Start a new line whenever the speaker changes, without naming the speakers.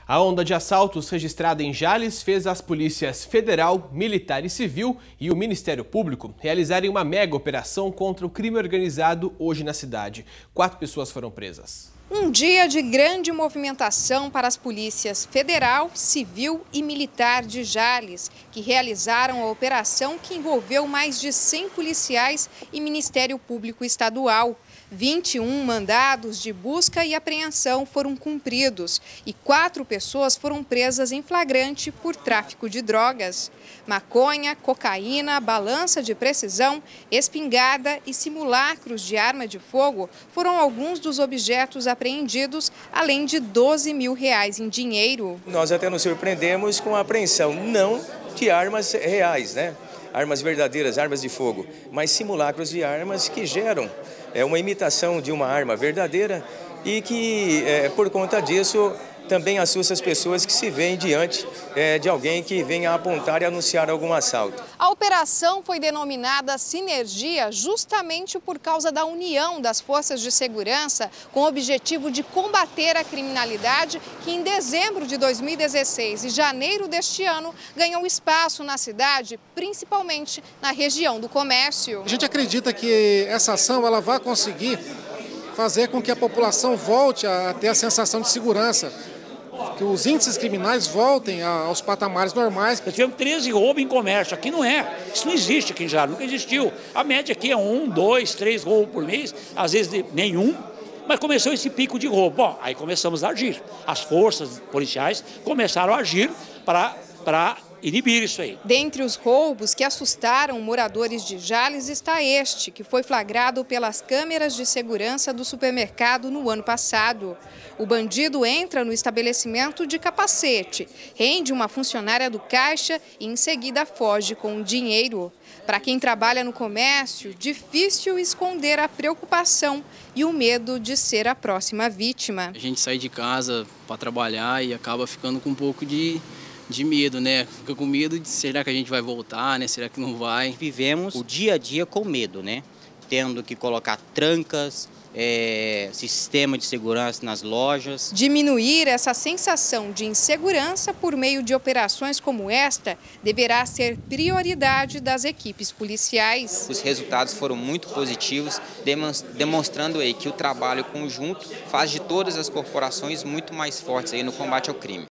A onda de assaltos registrada em Jales fez as polícias federal, militar e civil e o Ministério Público realizarem uma mega operação contra o crime organizado hoje na cidade. 4 pessoas foram presas.
Um dia de grande movimentação para as polícias federal, civil e militar de Jales, que realizaram a operação que envolveu mais de 100 policiais e Ministério Público Estadual. 21 mandados de busca e apreensão foram cumpridos e 4 pessoas foram presas em flagrante por tráfico de drogas. Maconha, cocaína, balança de precisão, espingarda e simulacros de arma de fogo foram alguns dos objetos apreendidos, além de R$12 mil em dinheiro.
Nós até nos surpreendemos com a apreensão, não de armas reais, né? Armas verdadeiras, armas de fogo, mas simulacros de armas que geram uma imitação de uma arma verdadeira e que, por conta disso, também assusta as pessoas que se veem diante de alguém que venha apontar e anunciar algum assalto.
A operação foi denominada Sinergia justamente por causa da união das forças de segurança com o objetivo de combater a criminalidade que em dezembro de 2016 e janeiro deste ano ganhou espaço na cidade, principalmente na região do comércio.
A gente acredita que essa ação ela vai conseguir fazer com que a população volte a ter a sensação de segurança, que os índices criminais voltem aos patamares normais.
Nós tivemos 13 roubos em comércio, aqui não é, isso não existe aqui em Jales, nunca existiu. A média aqui é 1, 2, 3 roubos por mês, às vezes nenhum, mas começou esse pico de roubo. Bom, aí começamos a agir, as forças policiais começaram a agir para inibir isso aí.
Dentre os roubos que assustaram moradores de Jales está este, que foi flagrado pelas câmeras de segurança do supermercado no ano passado. O bandido entra no estabelecimento de capacete, rende uma funcionária do caixa e em seguida foge com o dinheiro. Para quem trabalha no comércio, difícil esconder a preocupação e o medo de ser a próxima vítima.
A gente sai de casa para trabalhar e acaba ficando com um pouco de medo, né? Fica com medo de será que a gente vai voltar, né? Será que não vai?
Vivemos o dia a dia com medo, né? Tendo que colocar trancas, sistema de segurança nas lojas.
Diminuir essa sensação de insegurança por meio de operações como esta deverá ser prioridade das equipes policiais.
Os resultados foram muito positivos, demonstrando aí que o trabalho conjunto faz de todas as corporações muito mais fortes aí no combate ao crime.